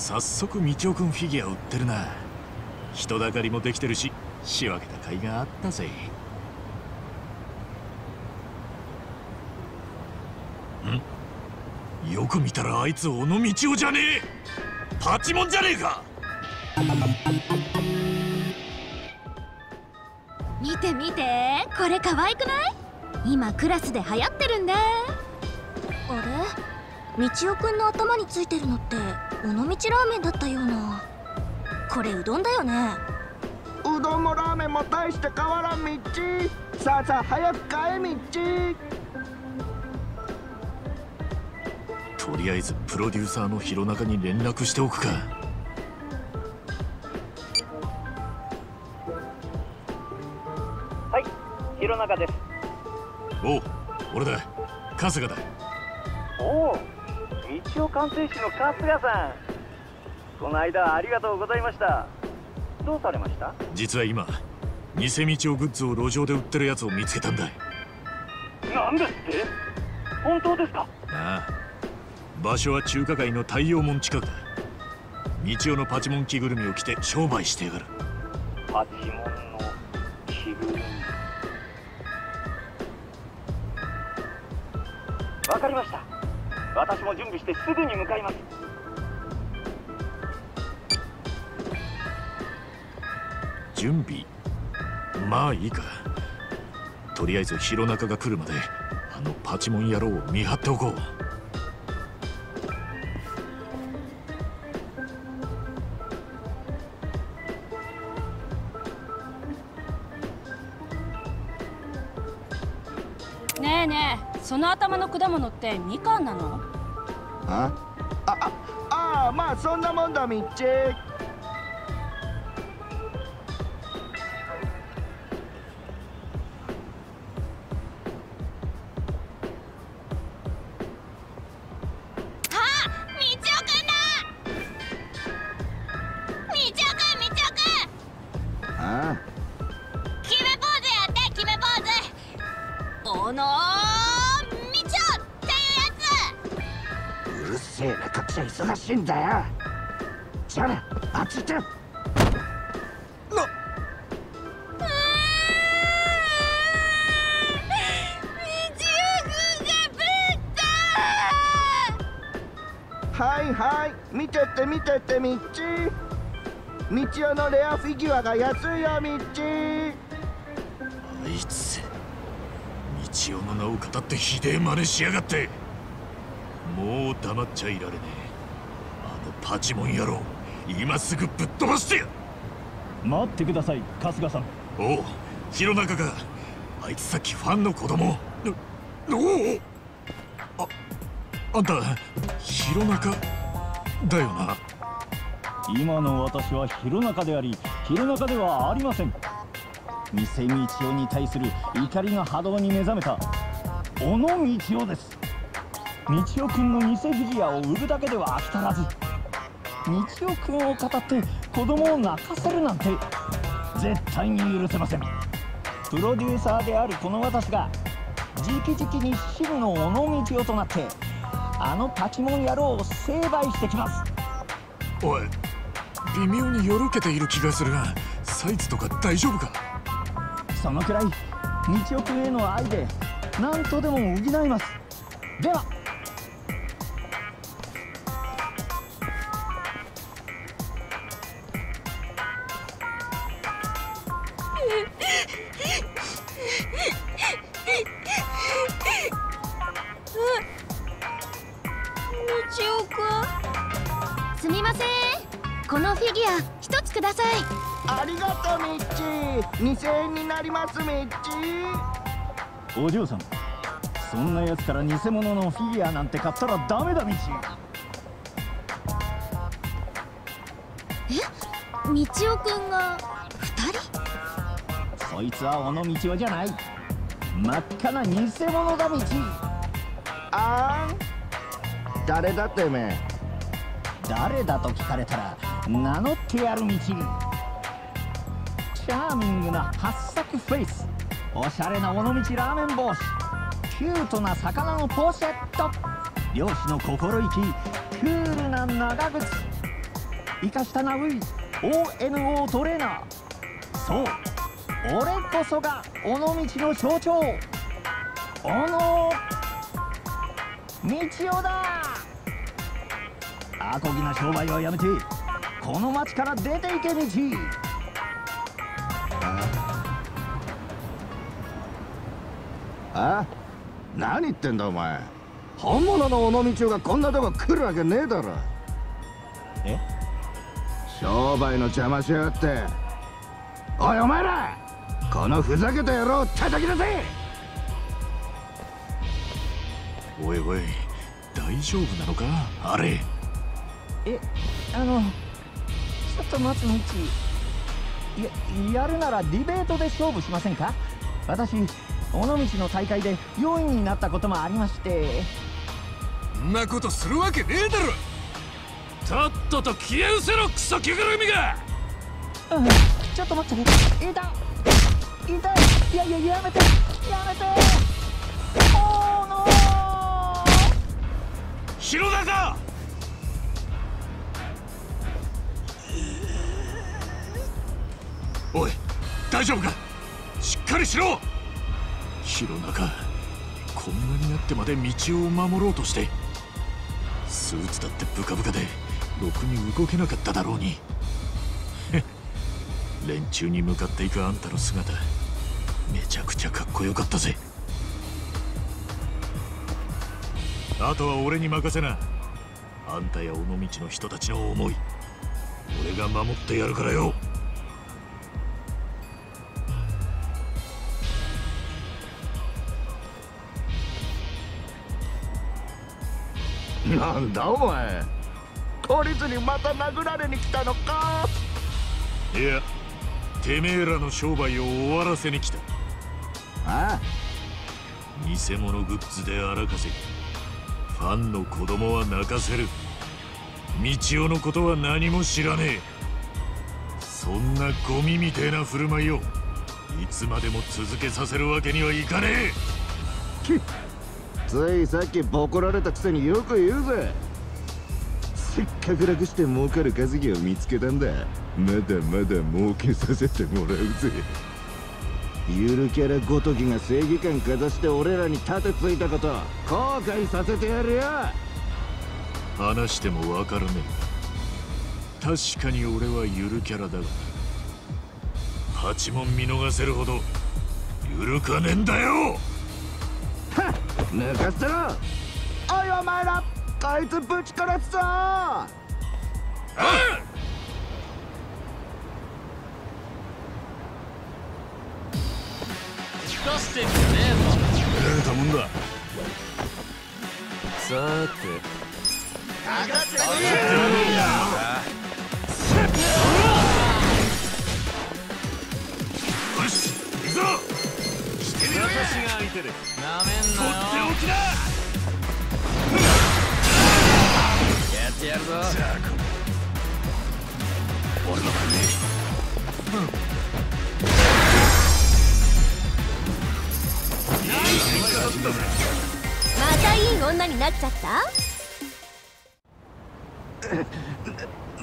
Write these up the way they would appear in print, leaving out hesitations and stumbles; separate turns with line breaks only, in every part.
早速道夫くんフィギュア売ってるな。人だかりもできてるし、仕分けた甲斐があったぜ。よく見たらあいつ小野道夫じゃねえ。パチモンじゃねえか。
見て見て、これ可愛くない？今クラスで流行ってるんだ。
あれ、道夫くんの頭についてるのって尾道ラーメンだったような。これうどんだよね。
うどんもラーメンも大して変わらん道。さあさあ早く帰道。
とりあえずプロデューサーの弘中に連絡しておくか。
はい、弘中です。
おう、俺だ、春日だ。
おお、道夫鑑定士の春日さん。この間はありがとうございました。どうされました？
実は今、偽道夫グッズを路上で売ってるやつを見つけたんだ。
なんですって？本当ですか？
ああ、場所は中華街の太陽門近くだ。道夫のパチモン着ぐるみを着て商売してやがる。
パチモンの着ぐるみ。わかりました。私も準備してすぐに向かいます。
準備？まあいいか。とりあえず弘中が来るまであのパチモン野郎を見張っておこう。
ねえねえ、その頭の果物ってみかんなの？
まあそんなもんだみっち。忙しいんだよ。じゃあな、あっち行って。はいはい、見てって見てってみっち。道夫のレアフィギュアが安いよみっち。
あいつ道夫の名を語ってひでえ真似しやがって。もう黙っちゃいられねえ。あのパチモン野郎、今すぐぶっ飛ばしてや。
待ってください、春日さん。
おう、弘中か。あいつさっきファンの子供。あんた弘中だよな。
今の私は弘中であり弘中ではありません。偽道夫に対する怒りの波動に目覚めた小野道夫です。道夫くんの偽フィギュアを売るだけでは飽き足らず、道夫くんを語って子供を泣かせるなんて絶対に許せません。プロデューサーであるこの私が直々に真の小野道夫となってあのパチモン野郎を成敗してきます。
おい、微妙によろけている気がするが、サイズとか大丈夫か？
そのくらい道夫くんへの愛で何とでも補います。では
すみません、このフィギュア一つください。
ありがとうみっち。2000円になりますみっち。
お嬢さん、そんなやつから偽物のフィギュアなんて買ったらダメだみち。
道夫くんが2人？
そいつは小野道夫じゃない。真っ赤な偽物だみち。
あん、誰だってめ。
誰だと聞かれたら名乗ってやるみち。チャーミングな八作フェイス、おしゃれな尾道ラーメン帽子、キュートな魚のポシェット、漁師の心意気、クールな長靴、 生かしたなうい ONO トレーナー。そう、俺こそが尾道の象徴、小野道夫だ。アコギな商売はやめてこの町から出ていけ道。
あ？何言ってんだお前。本物の尾道夫がこんなとこ来るわけねえだろ。
え？
商売の邪魔しやがって。おいお前ら、このふざけた野郎を叩き出せ。
おいおい、大丈夫なのかあれ。
ちょっと待つのやるならディベートで勝負しませんか。私尾道の大会で4位になったこともありまして。
んなことするわけねえだろ。とっとと消え失せろ、クソ着ぐるみが。
ちょっと待って、痛い。やめて。おーのー。
広田か。おい、大丈夫か。しっかりしろ。広中、こんなになってまで道を守ろうとして。スーツだってブカブカでろくに動けなかっただろうに。連中に向かっていくあんたの姿、めちゃくちゃかっこよかったぜ。あとは俺に任せな。あんたや尾道の人たちの思い、俺が守ってやるからよ。
なんだお前、懲りずにまた殴られに来たのか。
いや、てめえらの商売を終わらせに来た。
ああ、
偽物グッズで荒稼ぎ、ファンの子供は泣かせる。道夫のことは何も知らねえ。そんなゴミみてえな振る舞いをいつまでも続けさせるわけにはいかねえ。
ついさっきボコられたくせによく言うぜ。せっかく楽して儲かる稼ぎを見つけたんだ。まだまだ儲けさせてもらうぜ。ゆるキャラごときが正義感かざして俺らに盾ついたこと後悔させてやるよ。
話してもわからねえ。確かに俺はゆるキャラだが、8問見逃せるほどゆるかねえんだよ。
はっ、抜かしてろ。おいお前ら、こいつぶち殺すぞ。
ああ、
出してんじゃねえぞ。
慣れたもんだ。
さーて
よし、行くぞ。してみろ。
私が相手でなめんなよ。
とっておきだ。
やってやるぞ。
じゃあ俺の番
またいい女になっちゃった。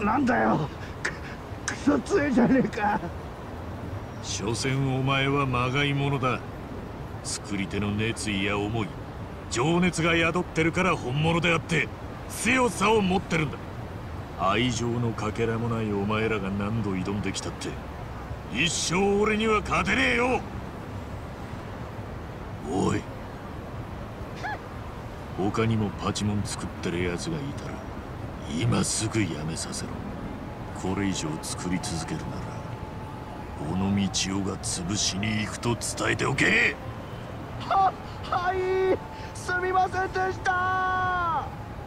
なんだよ、クソ強いじゃねえか。
所詮お前はまがいものだ。作り手の熱意や思い、情熱が宿ってるから本物であって強さを持ってるんだ。愛情のかけらもないお前らが何度挑んできたって一生俺には勝てねえよ。おい、他にもパチモン作ってるやつがいたら今すぐやめさせろ。これ以上作り続けるなら尾道夫が潰しに行くと伝えておけ。
はい、すみませんでした。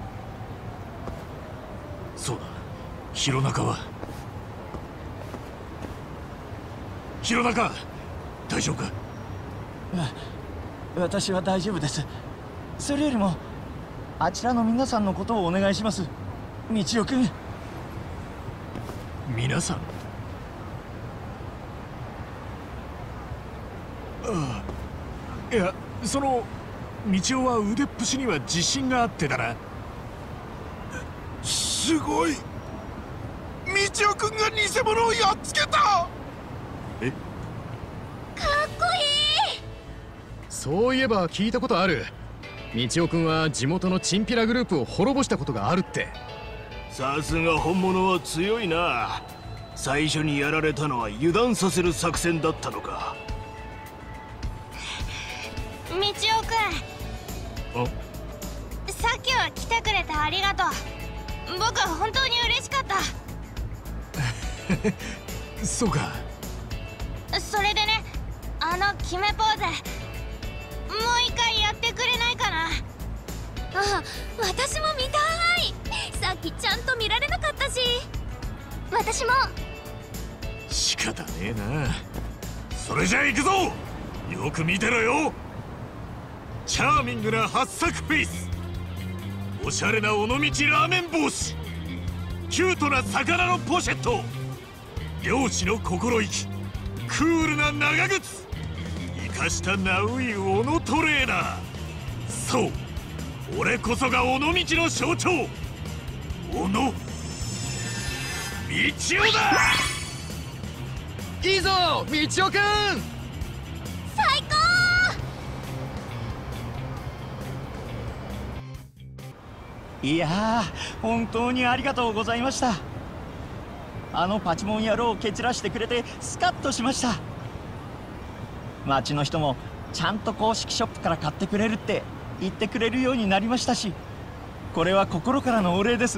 そうだ、弘中は。弘中、大丈夫か。
私は大丈夫です。それよりもあちらの皆さんのことをお願いします、道夫君。
皆さん。ああ、いや、その道夫は腕っぷしには自信があってだな。すごい。 道夫君が偽物をやっつけた。え、
かっこいい。
そういえば聞いたことある。道夫君は地元のチンピラグループを滅ぼしたことがあるって。
さすが本物は強いな。最初にやられたのは油断させる作戦だったのか。
道夫君、さっきは来てくれてありがとう。僕は本当に嬉しかった。
そうか。
それでね、あの決めポーズもう一回やってくれないかな。
あ、私も見たい。さっきちゃんと見られなかったし。
私も。
仕方ねえな。それじゃあ行くぞ。よく見てろよ。チャーミングな八作フェイス、おしゃれな尾道ラーメン帽子、キュートな魚のポシェット、漁師の心意気、クールな長靴、生かしたナウイ尾のトレーナー。そう、俺こそが尾道の象徴、尾の道夫だ。
いいぞ道夫くん。
最高。
いやー、本当にありがとうございました。あのパチモン野郎を蹴散らしてくれてスカッとしました。町の人もちゃんと公式ショップから買ってくれるって言ってくれるようになりましたし、これは心からのお礼です。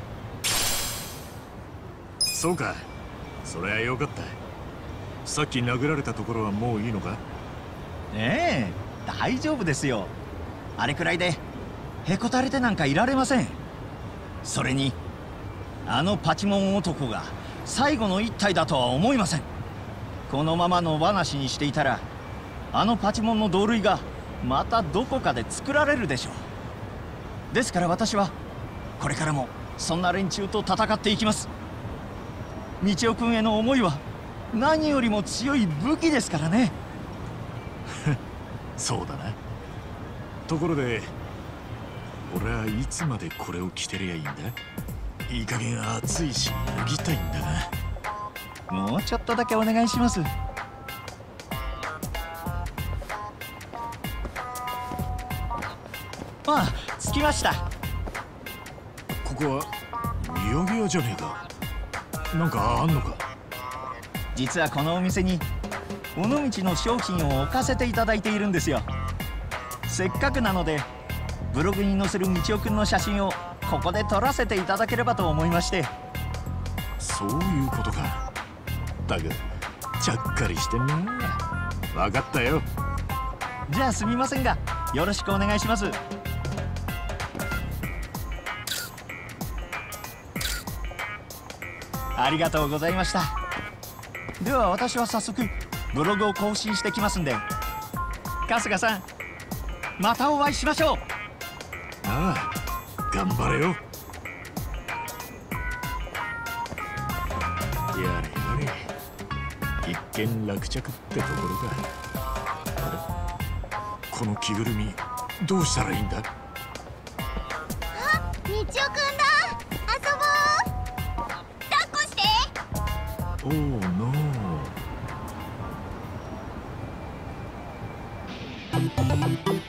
そうか、それはよかった。さっき殴られたところはもういいのか。
ええ、大丈夫ですよ。あれくらいでへこたれてなんかいられません。それにあのパチモン男が最後の一体だとは思いません。このままの話にしていたらあのパチモンの同類がまたどこかで作られるでしょう。ですから私はこれからもそんな連中と戦っていきます。道夫君への思いは何よりも強い武器ですからね。
そうだな。ところで俺はいつまでこれを着てりゃいいんだ。いい加減暑いし脱ぎたいんだが。
もうちょっとだけお願いします。ああ、着きました。
ここは土産屋じゃねえか。なんかあんのか。
実はこのお店に尾道の商品を置かせていただいているんですよ。せっかくなのでブログに載せる道夫くんの写真をここで撮らせていただければと思いまして。
そういうことか。だがちゃっかりしてんな。分かったよ。
じゃあすみませんがよろしくお願いします。ありがとうございました。では私は早速ブログを更新してきますんで、春日さんまたお会いしましょう。
ああ、頑張れよ。やれやれ、一件落着ってところか。あれ、この着ぐるみどうしたらいいんだ。
あ、道夫くんだ。遊ぼう。抱っこして。
おーノー。